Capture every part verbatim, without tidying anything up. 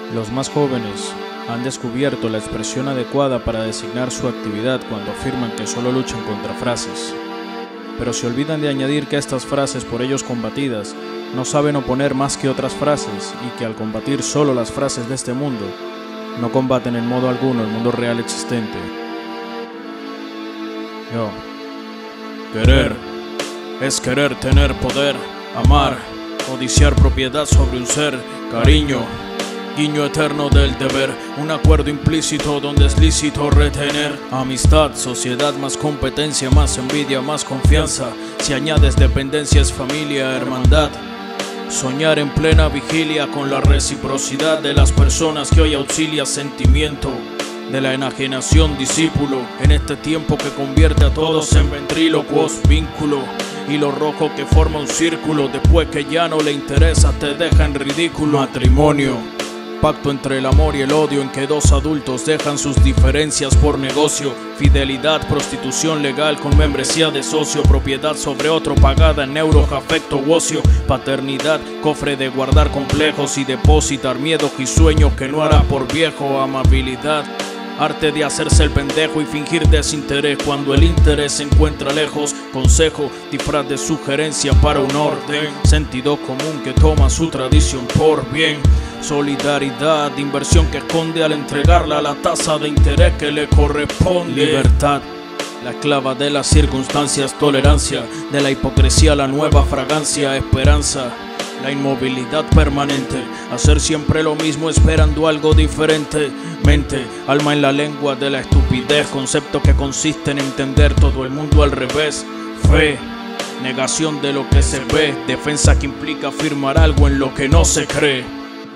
Los más jóvenes han descubierto la expresión adecuada para designar su actividad cuando afirman que solo luchan contra frases. Pero se olvidan de añadir que estas frases por ellos combatidas no saben oponer más que otras frases y que al combatir solo las frases de este mundo, no combaten en modo alguno el mundo real existente. Yo. Querer es querer tener poder, amar, codiciar propiedad sobre un ser, cariño, guiño eterno del deber, un acuerdo implícito donde es lícito retener amistad, sociedad, más competencia, más envidia, más confianza. Si añades dependencia es familia, hermandad. Soñar en plena vigilia con la reciprocidad de las personas que hoy auxilia sentimiento de la enajenación discípulo en este tiempo que convierte a todos en ventrílocuos, vínculo, hilo rojo que forma un círculo, después que ya no le interesa te deja en ridículo. Matrimonio, pacto entre el amor y el odio en que dos adultos dejan sus diferencias por negocio. Fidelidad, prostitución legal con membresía de socio. Propiedad sobre otro pagada en euros, afecto u ocio. Paternidad, cofre de guardar complejos y depositar miedos y sueños que no hará por viejo. Amabilidad, arte de hacerse el pendejo y fingir desinterés cuando el interés se encuentra lejos. Consejo, disfraz de sugerencia para un orden. Sentido común que toma su tradición por bien. Solidaridad, inversión que esconde al entregarla la tasa de interés que le corresponde. Libertad, la esclava de las circunstancias. Tolerancia, de la hipocresía la nueva fragancia. Esperanza, la inmovilidad permanente, hacer siempre lo mismo esperando algo diferente. Mente, alma en la lengua de la estupidez, concepto que consiste en entender todo el mundo al revés. Fe, negación de lo que se ve, defensa que implica afirmar algo en lo que no se cree.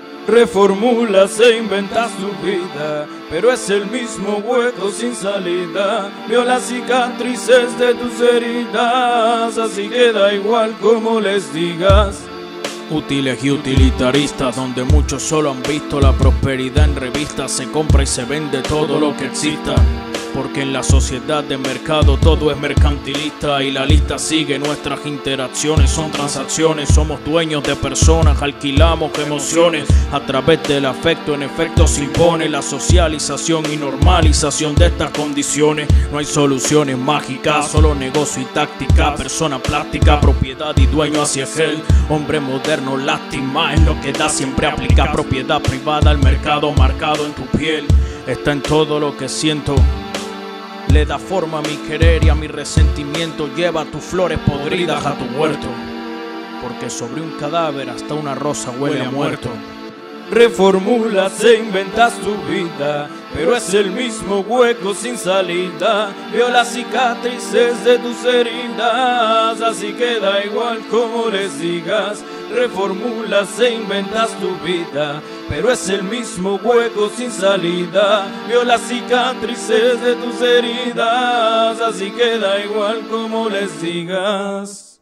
Reformulas e inventas tu vida, pero es el mismo hueco sin salida. Veo las cicatrices de tus heridas, así que da igual como les digas. Útiles y utilitaristas, donde muchos solo han visto la prosperidad en revistas. Se compra y se vende todo lo que exista, porque en la sociedad de mercado todo es mercantilista y la lista sigue. Nuestras interacciones son transacciones, somos dueños de personas, alquilamos emociones a través del afecto. En efecto se impone la socialización y normalización de estas condiciones. No hay soluciones mágicas, solo negocio y táctica. Persona plástica, propiedad y dueño hacia él. Hombre moderno, lástima es lo que da, siempre aplica. Propiedad privada, el mercado marcado en tu piel. Está en todo lo que siento. Le da forma a mi querer y a mi resentimiento. Lleva tus flores podridas a tu huerto, porque sobre un cadáver hasta una rosa huele a muerto. Reformulas e inventas tu vida, pero es el mismo hueco sin salida. Veo las cicatrices de tus heridas, así que da igual como les digas. Reformulas e inventas tu vida, pero es el mismo hueco sin salida. Veo las cicatrices de tus heridas, así que da igual como les digas.